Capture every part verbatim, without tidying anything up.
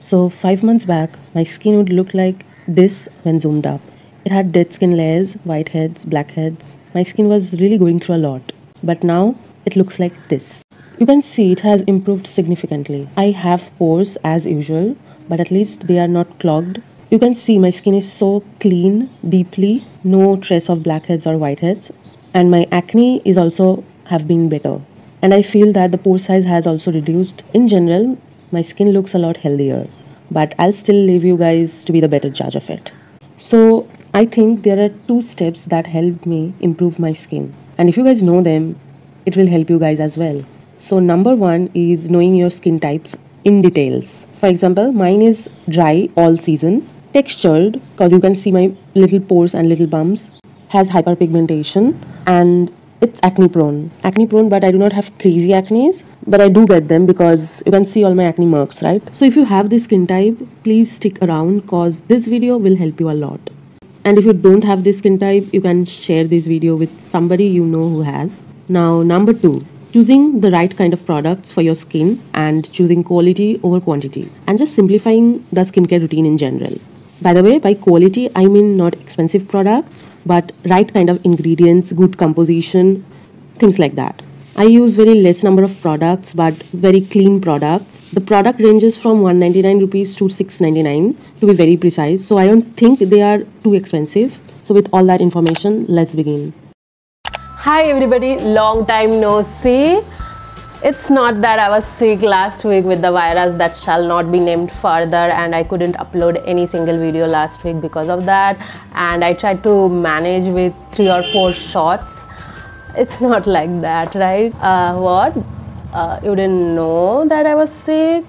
So five months back, my skin would look like this when zoomed up. It had dead skin layers, whiteheads, blackheads. My skin was really going through a lot. But now, it looks like this. You can see it has improved significantly. I have pores as usual, but at least they are not clogged. You can see my skin is so clean, deeply, no trace of blackheads or whiteheads. And my acne is also have been better. And I feel that the pore size has also reduced. In general, my skin looks a lot healthier, but I'll still leave you guys to be the better judge of it. So I think there are two steps that helped me improve my skin. And if you guys know them, it will help you guys as well. So number one is knowing your skin types in details. For example, mine is dry all season, textured, because you can see my little pores and little bumps, has hyperpigmentation, and it's acne prone. Acne prone, but I do not have crazy acnes, but I do get them because you can see all my acne marks, right? So if you have this skin type, please stick around because this video will help you a lot. And if you don't have this skin type, you can share this video with somebody you know who has. Now, number two, choosing the right kind of products for your skin and choosing quality over quantity and just simplifying the skincare routine in general. By the way, by quality, I mean not expensive products, but right kind of ingredients, good composition, things like that. I use very less number of products, but very clean products. The product ranges from one hundred ninety-nine rupees to six hundred ninety-nine, to be very precise. So I don't think they are too expensive. So with all that information, let's begin. Hi everybody, long time no see. It's not that I was sick last week with the virus that shall not be named further, and I couldn't upload any single video last week because of that, and I tried to manage with three or four shots. It's not like that, right? Uh, what? Uh, you didn't know that I was sick?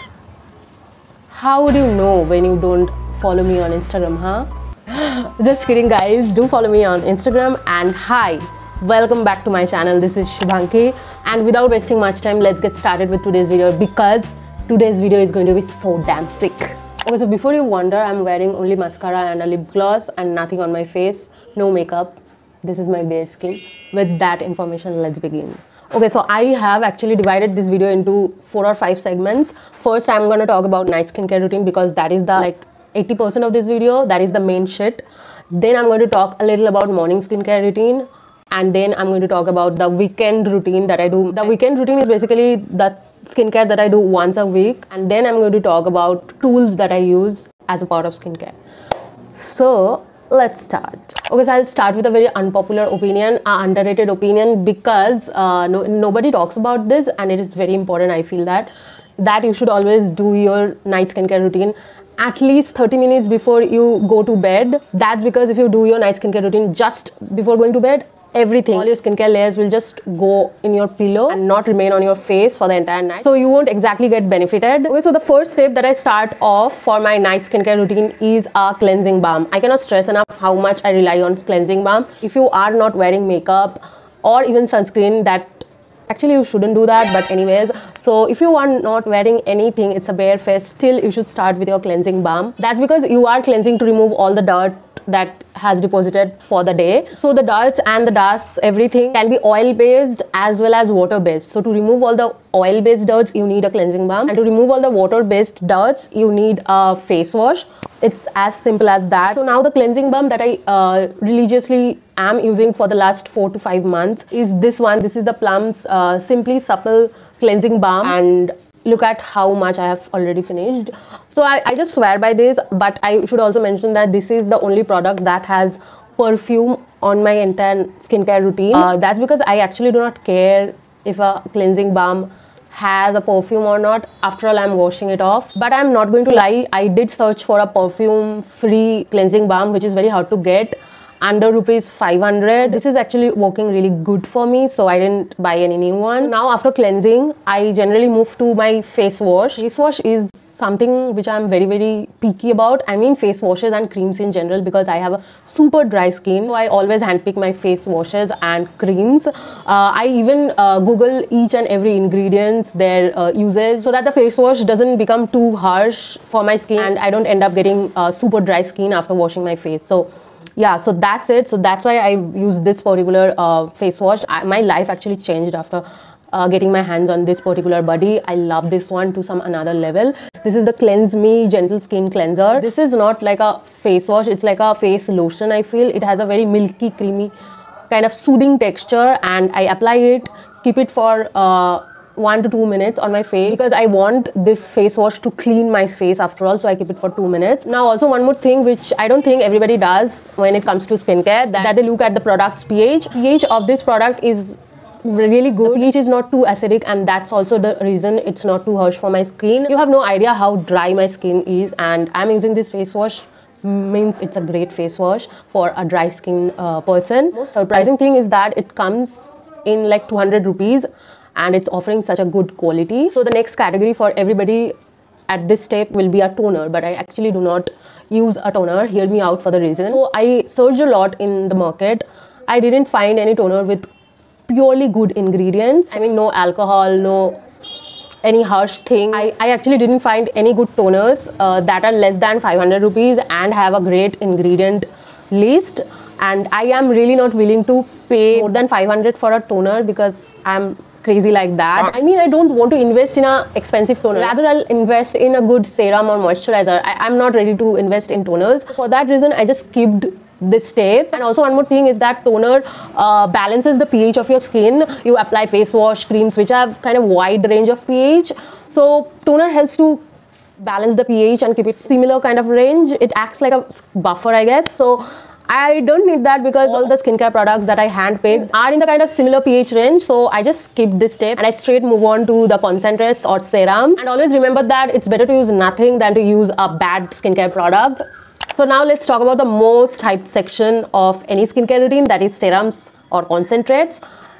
How would you know when you don't follow me on Instagram, huh? Just kidding guys, do follow me on Instagram. And hi, welcome back to my channel. This is Shubhanki, and without wasting much time, let's get started with today's video because today's video is going to be so damn sick. Okay, so before you wonder, I'm wearing only mascara and a lip gloss and nothing on my face, no makeup. This is my bare skin. With that information, let's begin. Okay, so I have actually divided this video into four or five segments. First, I'm going to talk about night skincare routine because that is the like eighty percent of this video. That is the main shit. Then I'm going to talk a little about morning skincare routine. And then I'm going to talk about the weekend routine that I do. The weekend routine is basically the skincare that I do once a week. And then I'm going to talk about tools that I use as a part of skincare. So let's start. Okay, so I'll start with a very unpopular opinion, an underrated opinion, because uh, no, nobody talks about this, and it is very important. I feel that that you should always do your night skincare routine at least thirty minutes before you go to bed. That's because if you do your night skincare routine just before going to bed, everything, all your skincare layers will just go in your pillow and not remain on your face for the entire night. So you won't exactly get benefited. Okay, so the first step that I start off for my night skincare routine is a cleansing balm. I cannot stress enough how much I rely on cleansing balm. If you are not wearing makeup or even sunscreen, that actually you shouldn't do that, but anyways, so if you are not wearing anything, it's a bare face, still you should start with your cleansing balm. That's because you are cleansing to remove all the dirt that has deposited for the day. So the darts and the dusts, everything can be oil based as well as water based. So to remove all the oil based dirts, you need a cleansing balm, and to remove all the water based dirts, you need a face wash. It's as simple as that. So now the cleansing balm that I uh, religiously am using for the last four to five months is this one. This is the Plum's uh, Simply Supple Cleansing Balm, and look at how much I have already finished. So I, I just swear by this, but I should also mention that this is the only product that has perfume on my entire skincare routine. Uh, that's because I actually do not care if a cleansing balm has a perfume or not. After all, I'm washing it off. But I'm not going to lie, I did search for a perfume free cleansing balm, which is very hard to get, under rupees five hundred. This is actually working really good for me, so I didn't buy any new one. Now after cleansing, I generally move to my face wash. Face wash is something which I'm very very picky about. I mean face washes and creams in general, because I have a super dry skin, so I always handpick my face washes and creams. uh, I even uh, Google each and every ingredients, their uh, usage, so that the face wash doesn't become too harsh for my skin and I don't end up getting uh, super dry skin after washing my face. So yeah, so that's it. So that's why I use this particular uh, face wash. I, my life actually changed after uh, getting my hands on this particular body. I love this one to some another level. This is the Cleanse Me Gentle Skin Cleanser. This is not like a face wash, it's like a face lotion. I feel it has a very milky, creamy kind of soothing texture, and I apply it, keep it for uh, one to two minutes on my face because I want this face wash to clean my face after all, so I keep it for two minutes. Now also one more thing which I don't think everybody does when it comes to skincare, that, that they look at the product's pH. pH of this product is really good. The pH is not too acidic, and that's also the reason it's not too harsh for my skin. You have no idea how dry my skin is, and I'm using this face wash means it's a great face wash for a dry skin uh, person. Most surprising thing is that it comes in like two hundred rupees and it's offering such a good quality. So the next category for everybody at this step will be a toner, but I actually do not use a toner. Hear me out for the reason. So I searched a lot in the market. I didn't find any toner with purely good ingredients. I mean, no alcohol, no any harsh thing. I, I actually didn't find any good toners uh, that are less than five hundred rupees and have a great ingredient list. And I am really not willing to pay more than five hundred for a toner because I'm crazy like that. I mean, I don't want to invest in a expensive toner. Rather, I'll invest in a good serum or moisturizer. I, I'm not ready to invest in toners. For that reason, I just skipped this step. And also one more thing is that toner uh, balances the pH of your skin. You apply face wash, creams which have kind of wide range of pH. So toner helps to balance the pH and keep it similar kind of range. It acts like a buffer, I guess. So I don't need that because all the skincare products that I handpicked are in the kind of similar pH range. So I just skipped this step and I straight move on to the concentrates or serums. And always remember that it's better to use nothing than to use a bad skincare product. So now let's talk about the most hyped section of any skincare routine, that is serums or concentrates.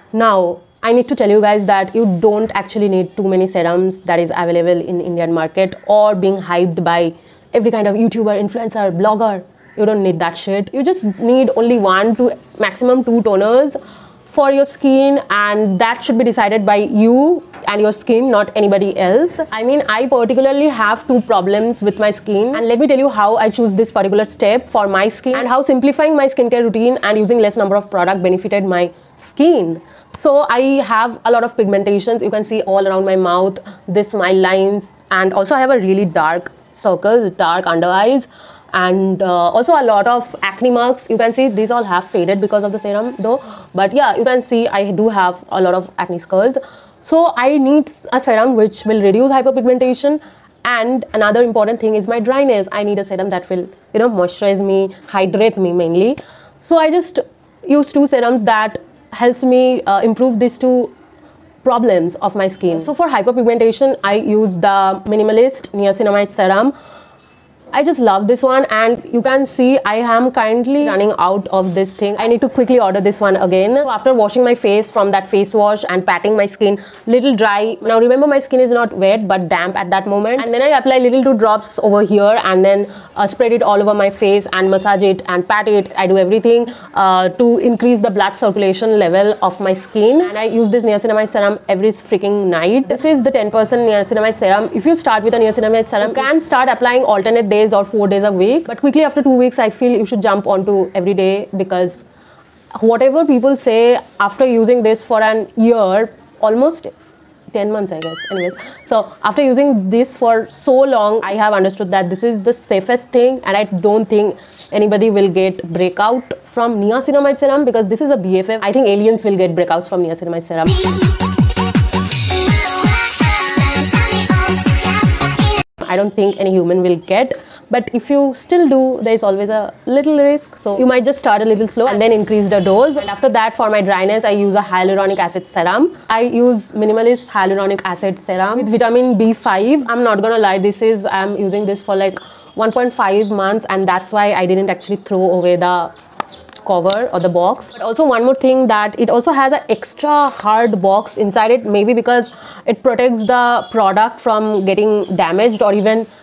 Now I need to tell you guys that you don't actually need too many serums that is available in Indian market or being hyped by every kind of YouTuber, influencer, blogger. You don't need that shit. You just need only one to maximum two toners for your skin, and that should be decided by you and your skin, not anybody else. I mean, I particularly have two problems with my skin, and let me tell you how I choose this particular step for my skin and how simplifying my skincare routine and using less number of product benefited my skin. So I have a lot of pigmentations. You can see all around my mouth, this smile lines, and also I have a really dark circles, dark under eyes, and uh, also a lot of acne marks. You can see these all have faded because of the serum though, but yeah, you can see I do have a lot of acne scars. So I need a serum which will reduce hyperpigmentation, and another important thing is my dryness. I need a serum that will, you know, moisturize me, hydrate me mainly. So I just use two serums that helps me uh, improve these two problems of my skin. So for hyperpigmentation, I use the Minimalist Niacinamide Serum. I just love this one, and you can see I am currently running out of this thing. I need to quickly order this one again. So after washing my face from that face wash and patting my skin little dry. Now remember, my skin is not wet but damp at that moment, and then I apply little two drops over here and then uh, spread it all over my face and massage it and pat it. I do everything uh, to increase the blood circulation level of my skin, and I use this niacinamide serum every freaking night. This is the ten percent niacinamide serum. If you start with a niacinamide serum, you can start applying alternate days or four days a week, but quickly after two weeks I feel you should jump onto every day, because whatever people say, after using this for an year, almost ten months I guess, anyways, so after using this for so long, I have understood that this is the safest thing, and I don't think anybody will get breakout from niacinamide serum, because this is a B F F. I think aliens will get breakouts from niacinamide serum. I don't think any human will get, but if you still do, there is always a little risk. So you might just start a little slow and then increase the dose. And after that, for my dryness, I use a hyaluronic acid serum. I use Minimalist hyaluronic acid serum with vitamin B five. I'm not gonna lie, this is, I'm using this for like one point five months, and that's why I didn't actually throw away the cover or the box. But also one more thing, that it also has an extra hard box inside it, maybe because it protects the product from getting damaged or even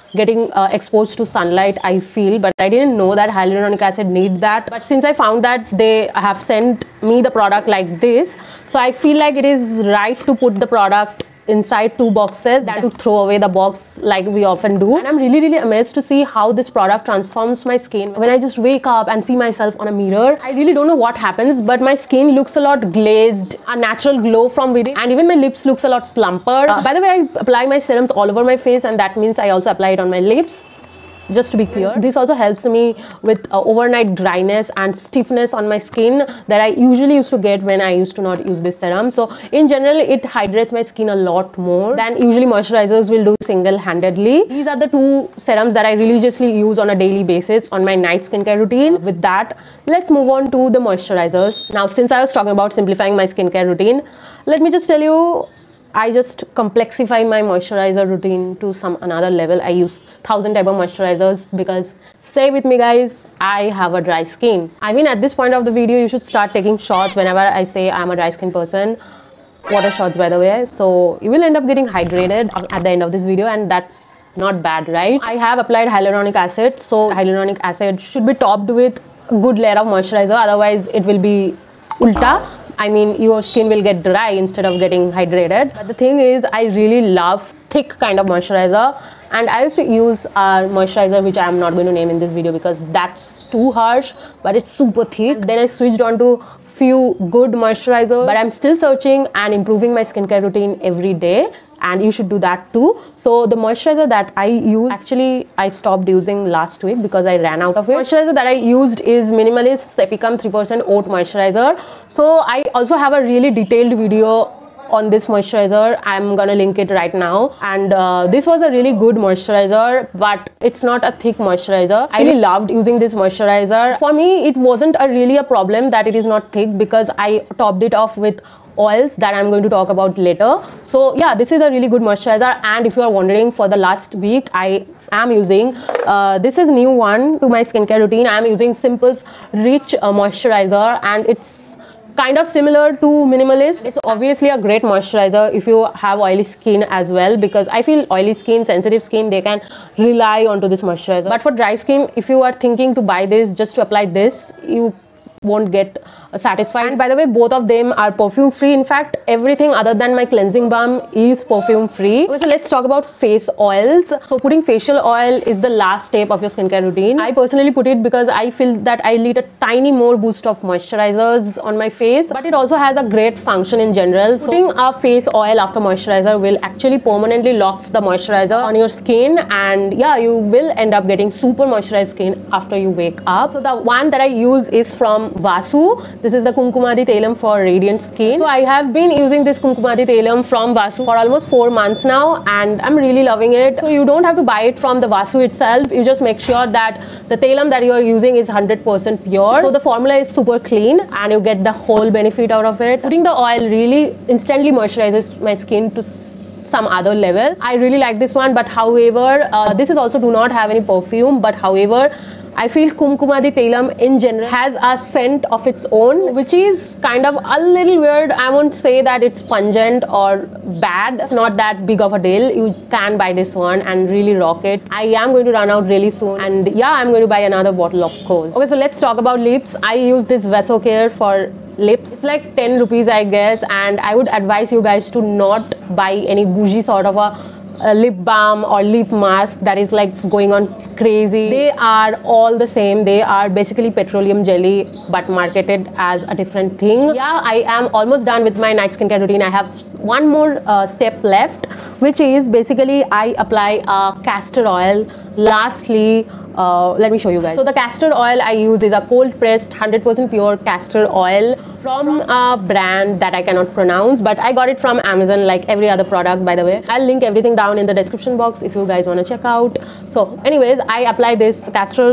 getting uh, exposed to sunlight, I feel, but I didn't know that hyaluronic acid need that. But since I found that they have sent me the product like this, so I feel like it is right to put the product inside two boxes than to throw away the box like we often do. And I'm really really amazed to see how this product transforms my skin. When I just wake up and see myself on a mirror, I really don't know what happens, but my skin looks a lot glazed, a natural glow from within, and even my lips looks a lot plumper. Uh, by the way, I apply my serums all over my face, and that means I also apply it on my lips. Just to be clear, this also helps me with uh, overnight dryness and stiffness on my skin that I usually used to get when I used to not use this serum. So in general, it hydrates my skin a lot more than usually moisturizers will do single-handedly. These are the two serums that I religiously use on a daily basis on my night skincare routine. With that, let's move on to the moisturizers. Now, since I was talking about simplifying my skincare routine, let me just tell you, I just complexify my moisturizer routine to some another level. I use thousand type of moisturizers because, say with me guys, I have a dry skin. I mean, at this point of the video, you should start taking shots whenever I say I'm a dry skin person. Water shots, by the way. So you will end up getting hydrated at the end of this video, and that's not bad, right? I have applied hyaluronic acid. So hyaluronic acid should be topped with a good layer of moisturizer. Otherwise, it will be ulta. I mean, your skin will get dry instead of getting hydrated. But the thing is, I really love thick kind of moisturizer, and I used to use a moisturizer which I am not going to name in this video because that's too harsh, but it's super thick. Then I switched on to few good moisturizers, but I'm still searching and improving my skincare routine every day, and you should do that too. So the moisturizer that I use, actually I stopped using last week because I ran out of it. Moisturizer that I used is Minimalist Cepicum three percent Oat Moisturizer. So I also have a really detailed video on this moisturizer. I'm gonna link it right now, and uh, this was a really good moisturizer, but it's not a thick moisturizer. I really loved using this moisturizer. For me, it wasn't a really a problem that it is not thick because I topped it off with oils that I'm going to talk about later. So yeah, this is a really good moisturizer. And if you are wondering, for the last week I am using uh, this is new one to my skincare routine. I am using Simple's Rich uh, Moisturizer, and it's kind of similar to Minimalist. It's obviously a great moisturizer if you have oily skin as well, because I feel oily skin, sensitive skin, they can rely onto this moisturizer. But for dry skin, if you are thinking to buy this just to apply this, you won't get satisfied. And by the way, both of them are perfume free. In fact, everything other than my cleansing balm is perfume free. Okay, so let's talk about face oils. So putting facial oil is the last step of your skincare routine. I personally put it because I feel that I need a tiny more boost of moisturizers on my face, but it also has a great function in general. So putting a face oil after moisturizer will actually permanently locks the moisturizer on your skin, and yeah, you will end up getting super moisturized skin after you wake up. So the one that I use is from Vasu. This is the Kumkumadi Tailam for radiant skin. So I have been using this Kumkumadi Tailam from Vasu for almost four months now, and I'm really loving it. So you don't have to buy it from the Vasu itself. You just make sure that the Tailam that you are using is one hundred percent pure. So the formula is super clean and you get the whole benefit out of it. Putting the oil really instantly moisturizes my skin to some other level. I really like this one, but however, uh, this is also do not have any perfume, but however, I feel Kumkumadi Tailam in general has a scent of its own, which is kind of a little weird. I won't say that it's pungent or bad. It's not that big of a deal. You can buy this one and really rock it. I am going to run out really soon, and yeah, I'm going to buy another bottle, of course. Okay, so let's talk about lips. I use this Vasocare for lips. It's like ten rupees, I guess, and I would advise you guys to not buy any bougie sort of a a lip balm or lip mask that is like going on crazy. They are all the same. They are basically petroleum jelly but marketed as a different thing. Yeah, I am almost done with my night skincare routine. I have one more uh, step left, which is basically I apply a castor oil. Lastly, Uh, let me show you guys. So the castor oil I use is a cold pressed one hundred percent pure castor oil from a brand that I cannot pronounce, but I got it from Amazon like every other product, by the way. I'll link everything down in the description box if you guys want to check out. So anyways, I apply this castor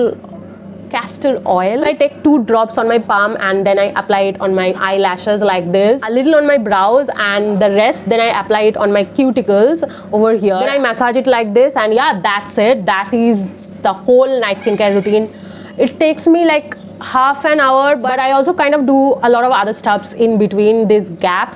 castor oil. So I take two drops on my palm and then I apply it on my eyelashes like this, a little on my brows, and the rest then I apply it on my cuticles over here. Then I massage it like this, and yeah, that's it. That is the whole night skincare routine. It takes me like half an hour, but I also kind of do a lot of other stuffs in between these gaps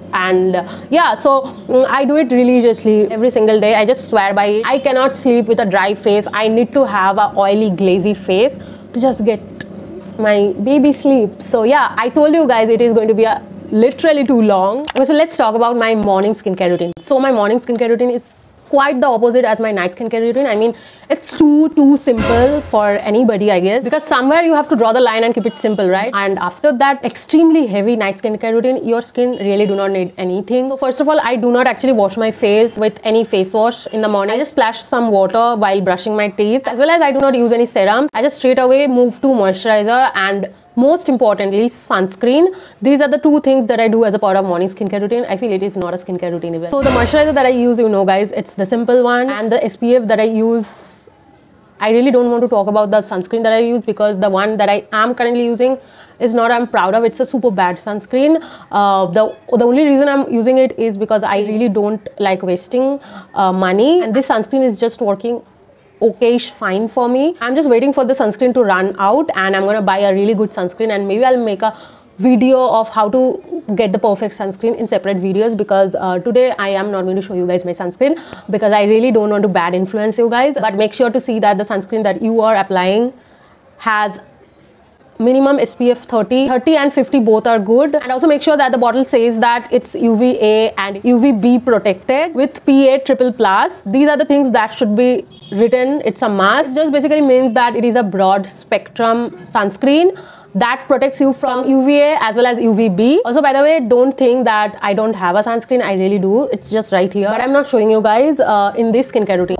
And uh, yeah, so mm, I do it religiously every single day. I just swear by it. I cannot sleep with a dry face. I need to have a oily, glazy face to just get my baby sleep. So yeah, I told you guys it is going to be a literally too long. Okay, so let's talk about my morning skincare routine. So my morning skincare routine is quite the opposite as my night skincare routine. I mean, it's too too simple for anybody, I guess, because somewhere you have to draw the line and keep it simple, right? And after that extremely heavy night skincare routine, your skin really do not need anything. So first of all, I do not actually wash my face with any face wash in the morning. I just splash some water while brushing my teeth, as well as I do not use any serum. I just straight away move to moisturizer and most importantly sunscreen. These are the two things that I do as a part of morning skincare routine. I feel it is not a skincare routine even. So the moisturizer that I use, you know guys, it's the simple one, and the S P F that I use, I really don't want to talk about the sunscreen that I use, because the one that I am currently using is not I'm proud of. It's a super bad sunscreen. Uh, the the only reason I'm using it is because I really don't like wasting uh, money, and this sunscreen is just working okayish fine for me. I'm just waiting for the sunscreen to run out, and I'm gonna buy a really good sunscreen, and maybe I'll make a video of how to get the perfect sunscreen in separate videos, because uh, today I am not going to show you guys my sunscreen because I really don't want to bad influence you guys. But make sure to see that the sunscreen that you are applying has minimum S P F thirty. thirty and fifty both are good, and also make sure that the bottle says that it's U V A and U V B protected with P A triple plus. These are the things that should be written. It's a must. It just basically means that it is a broad spectrum sunscreen that protects you from U V A as well as U V B. Also, by the way, don't think that I don't have a sunscreen. I really do. It's just right here, but I'm not showing you guys uh, in this skincare routine.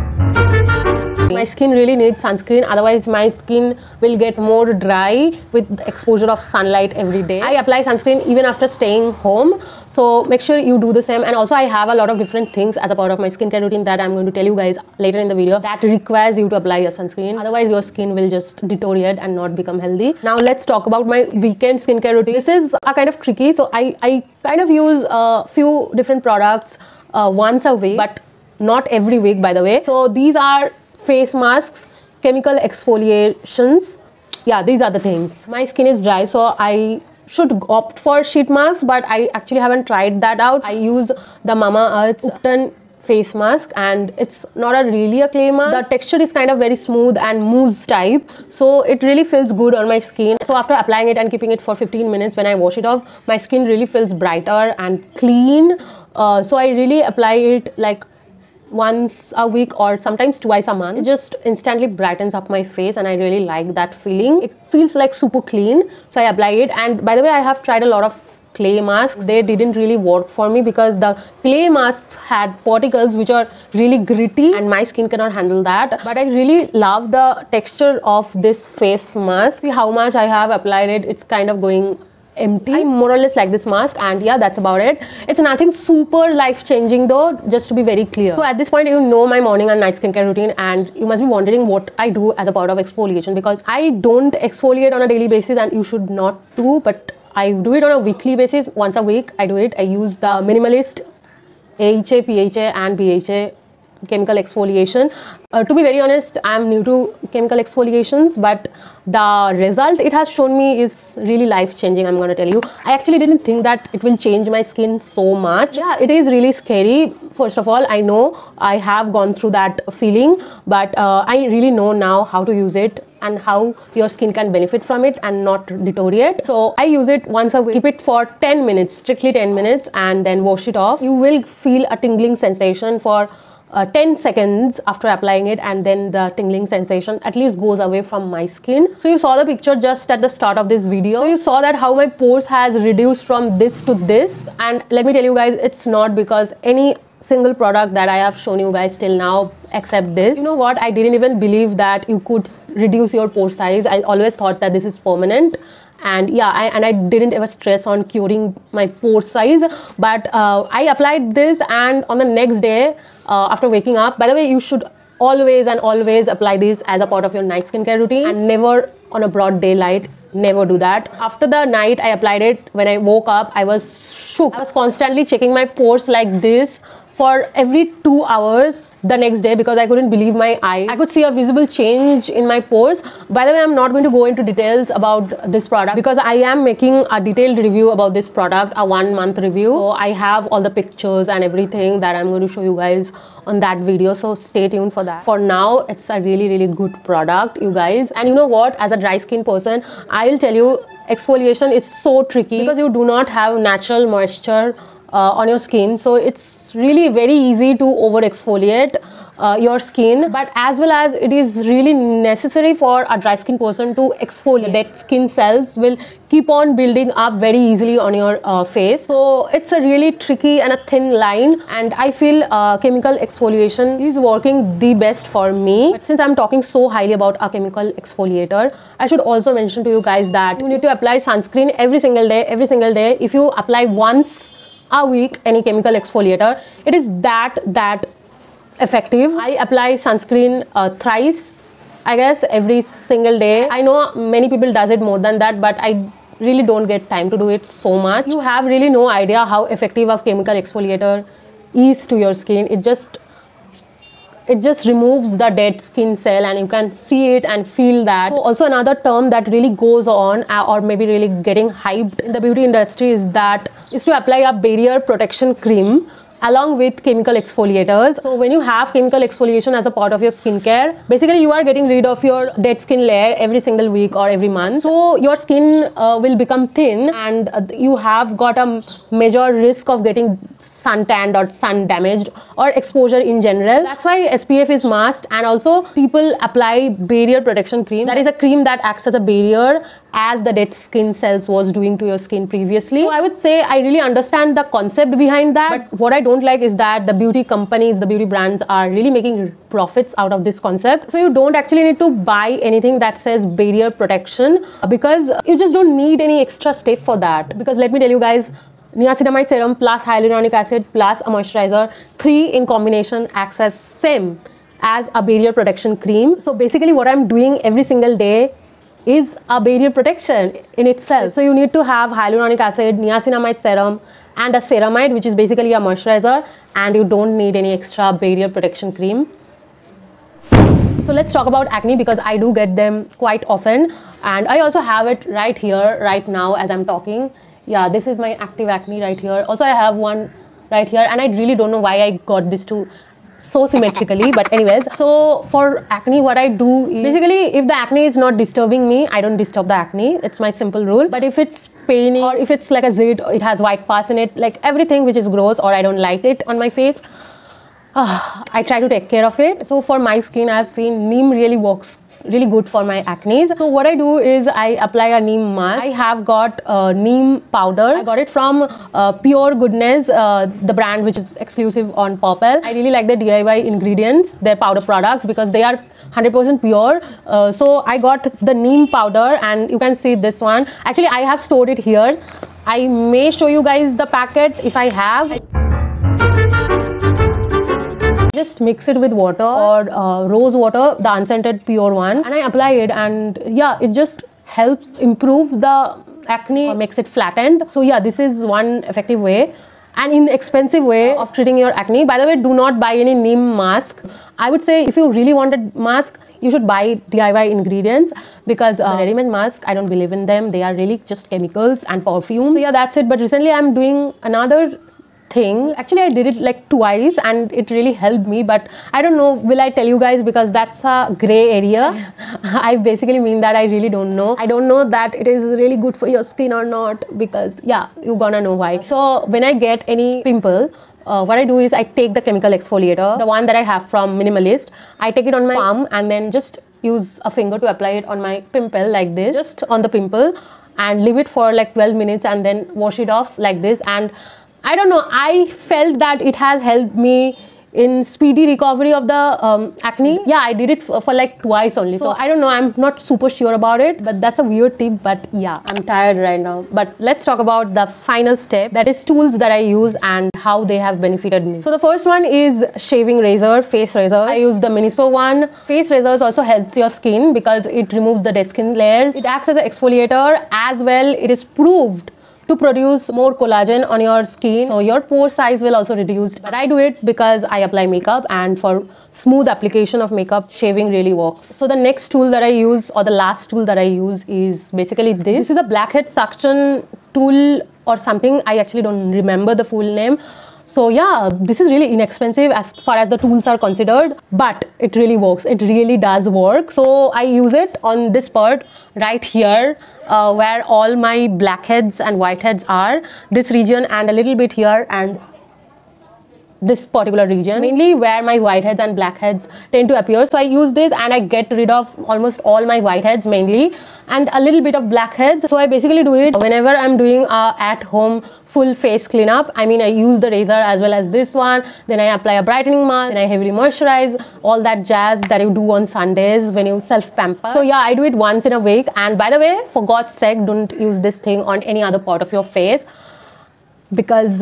My skin really needs sunscreen, otherwise my skin will get more dry with the exposure of sunlight every day. I apply sunscreen even after staying home, so make sure you do the same. And also I have a lot of different things as a part of my skincare routine that I'm going to tell you guys later in the video that requires you to apply a sunscreen, otherwise your skin will just deteriorate and not become healthy. Now let's talk about my weekend skincare routine. This is a kind of tricky, so I, I kind of use a few different products uh, once a week, but not every week, by the way. So these are face masks, chemical exfoliations. Yeah, these are the things. My skin is dry, so I should opt for sheet mask, but I actually haven't tried that out. I use the Mamaearth Upton face mask, and it's not a really a clay mask. The texture is kind of very smooth and mousse type, so it really feels good on my skin. So after applying it and keeping it for fifteen minutes, when I wash it off, my skin really feels brighter and clean. Uh, so I really apply it like once a week or sometimes twice a month. It just instantly brightens up my face, and I really like that feeling. It feels like super clean, so I apply it. And by the way, I have tried a lot of clay masks. They didn't really work for me because the clay masks had particles which are really gritty, and my skin cannot handle that. But I really love the texture of this face mask. See how much I have applied it. It's kind of going empty. I more or less like this mask, and yeah, that's about it. It's nothing super life-changing though, just to be very clear. So at this point, you know my morning and night skincare routine, and you must be wondering what I do as a part of exfoliation, because I don't exfoliate on a daily basis, and you should not do, but I do it on a weekly basis. Once a week I do it. I use the Minimalist A H A, P H A and B H A chemical exfoliation. Uh, to be very honest, I am new to chemical exfoliations, but the result it has shown me is really life-changing. I'm going to tell you, I actually didn't think that it will change my skin so much. Yeah, it is really scary. First of all, I know I have gone through that feeling, but uh, I really know now how to use it and how your skin can benefit from it and not deteriorate. So I use it once a week. Keep it for ten minutes, strictly ten minutes, and then wash it off. You will feel a tingling sensation for Uh, ten seconds after applying it, and then the tingling sensation at least goes away from my skin. So you saw the picture just at the start of this video. So you saw that how my pores has reduced from this to this, and let me tell you guys, it's not because any single product that I have shown you guys till now except this. You know what, I didn't even believe that you could reduce your pore size. I always thought that this is permanent. And yeah, I, and I didn't ever stress on curing my pore size, but uh, I applied this, and on the next day uh, after waking up, by the way, you should always and always apply this as a part of your night skincare routine, and never on a broad daylight. Never do that. After the night I applied it, when I woke up, I was shook. I was constantly checking my pores like this for every two hours the next day because I couldn't believe my eyes. I could see a visible change in my pores. By the way, I'm not going to go into details about this product because I am making a detailed review about this product, a one month review. So I have all the pictures and everything that I'm going to show you guys on that video, so stay tuned for that. For now, it's a really really good product, you guys. And you know what, as a dry skin person, I will tell you, exfoliation is so tricky because you do not have natural moisture uh, on your skin, so it's really very easy to over exfoliate uh, your skin. But as well as it is really necessary for a dry skin person to exfoliate. Dead skin cells will keep on building up very easily on your uh, face, so it's a really tricky and a thin line, and I feel uh, chemical exfoliation is working the best for me. But since I'm talking so highly about a chemical exfoliator, I should also mention to you guys that you need to apply sunscreen every single day every single day. If you apply once a week any chemical exfoliator, it is that that effective. I apply sunscreen uh, thrice, I guess, every single day. I know many people does it more than that, but I really don't get time to do it so much. You have really no idea how effective a chemical exfoliator is to your skin. It just it just removes the dead skin cell and you can see it and feel that. So also another term that really goes on uh, or maybe really getting hyped in the beauty industry is that is to apply a barrier protection cream along with chemical exfoliators. So when you have chemical exfoliation as a part of your skincare, basically you are getting rid of your dead skin layer every single week or every month. So your skin uh, will become thin and uh, you have got a major risk of getting suntanned or sun damaged or exposure in general. That's why S P F is must, and also people apply barrier protection cream. That is a cream that acts as a barrier as the dead skin cells was doing to your skin previously. So I would say I really understand the concept behind that, but what I don't like is that the beauty companies, the beauty brands are really making profits out of this concept. So you don't actually need to buy anything that says barrier protection because you just don't need any extra step for that. Because let me tell you guys, niacinamide serum plus hyaluronic acid plus a moisturizer, three in combination acts as same as a barrier protection cream. So basically what I'm doing every single day is a barrier protection in itself. So you need to have hyaluronic acid, niacinamide serum and a ceramide, which is basically a moisturizer, and you don't need any extra barrier protection cream. So let's talk about acne because I do get them quite often, and I also have it right here right now as I'm talking. Yeah, this is my active acne right here. Also I have one right here, and I really don't know why I got this two so symmetrically, but anyways, so for acne what I do is basically if the acne is not disturbing me, I don't disturb the acne. It's my simple rule. But if it's paining or if it's like a zit, it has white parts in it, like everything which is gross or I don't like it on my face, uh, I try to take care of it. So for my skin, I have seen neem really works really good for my acne. So what I do is I apply a neem mask. I have got uh, neem powder. I got it from uh, Pure Goodness, uh, the brand which is exclusive on Purple. I really like the D I Y ingredients, their powder products, because they are one hundred percent pure. Uh, so I got the neem powder, and you can see this one. Actually, I have stored it here. I may show you guys the packet if I have. Just mix it with water or uh, rose water, the unscented pure one, and I apply it, and yeah, it just helps improve the acne or makes it flattened. So yeah, this is one effective way and inexpensive way of treating your acne. By the way, do not buy any neem mask. I would say if you really want a mask, you should buy D I Y ingredients, because uh, ready-made mask, I don't believe in them. They are really just chemicals and perfume. So yeah, that's it. But recently I'm doing another thing. Actually, I did it like twice and it really helped me, but I don't know, will I tell you guys, because that's a gray area. I basically mean that I really don't know. I don't know that it is really good for your skin or not, because yeah, you're gonna know why. So when I get any pimple, Uh, what I do is I take the chemical exfoliator, the one that I have from Minimalist. I take it on my palm and then just use a finger to apply it on my pimple like this, just on the pimple, and leave it for like twelve minutes and then wash it off like this. And I don't know, I felt that it has helped me in speedy recovery of the um, acne. Yeah, I did it for, for like twice only. So I don't know, I'm not super sure about it, but that's a weird tip. But yeah, I'm tired right now. But let's talk about the final step, that is tools that I use and how they have benefited me. So the first one is shaving razor, face razor. I use the Miniso one. Face razors also helps your skin because it removes the dead skin layers. It acts as an exfoliator as well. It is proved to produce more collagen on your skin, so your pore size will also reduce. But I do it because I apply makeup, and for smooth application of makeup, shaving really works. So the next tool that I use, or the last tool that I use, is basically this. This is a blackhead suction tool or something. I actually don't remember the full name. So yeah, this is really inexpensive as far as the tools are considered, but it really works. It really does work. So I use it on this part right here, uh, where all my blackheads and whiteheads are, this region, and a little bit here, and this particular region, mainly where my whiteheads and blackheads tend to appear. So I use this and I get rid of almost all my whiteheads mainly, and a little bit of blackheads. So I basically do it whenever I'm doing a at home full face cleanup. I mean, I use the razor as well as this one, then I apply a brightening mask, then I heavily moisturize, all that jazz that you do on Sundays when you self pamper. So yeah, I do it once in a week. And by the way, for God's sake, don't use this thing on any other part of your face, because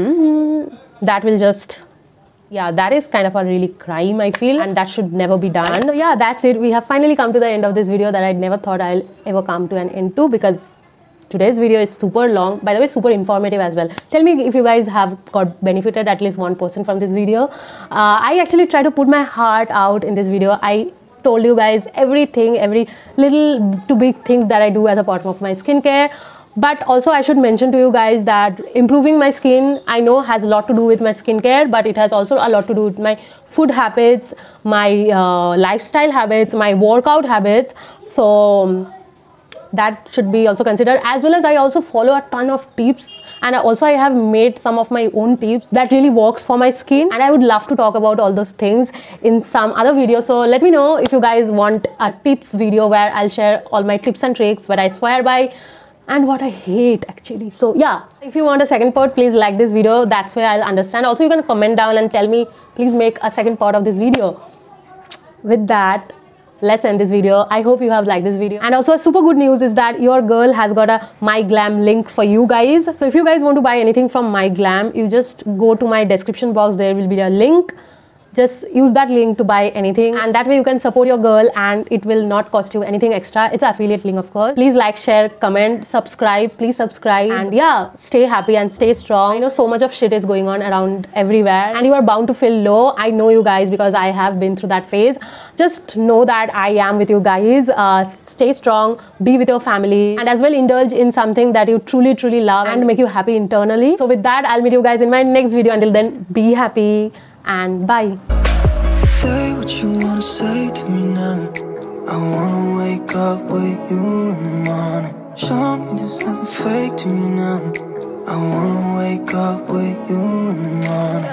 um that will just, yeah, that is kind of a really crime, I feel, and that should never be done. So yeah, that's it. We have finally come to the end of this video that I never thought I'll ever come to an end to, because today's video is super long, by the way, super informative as well. Tell me if you guys have got benefited at least one person from this video. uh, I actually try to put my heart out in this video. I told you guys everything, every little to big things that I do as a part of my skincare. But also I should mention to you guys that improving my skin, I know, has a lot to do with my skincare, but it has also a lot to do with my food habits, my uh, lifestyle habits, my workout habits. So that should be also considered, as well as I also follow a ton of tips, and also I have made some of my own tips that really works for my skin, and I would love to talk about all those things in some other video. So let me know if you guys want a tips video where I'll share all my tips and tricks, what I swear by and what I hate actually. So yeah, if you want a second part, please like this video. That's where I'll understand. Also, you can comment down and tell me, please make a second part of this video. With that, let's end this video. I hope you have liked this video. And also, super good news is that your girl has got a MyGlam link for you guys. So if you guys want to buy anything from MyGlam, you just go to my description box. There will be a link. Just use that link to buy anything, and that way you can support your girl, and it will not cost you anything extra. It's an affiliate link, of course. Please like, share, comment, subscribe. Please subscribe, and yeah, stay happy and stay strong. I know so much of shit is going on around everywhere, and you are bound to feel low. I know you guys, because I have been through that phase. Just know that I am with you guys. Uh, stay strong, be with your family, and as well indulge in something that you truly truly love and make you happy internally. So with that, I'll meet you guys in my next video. Until then, be happy and bye. Say what you wanna say to me now. I wanna wake up with you in the morning. Show me there's nothing fake to me now. I wanna wake up with you in the morning.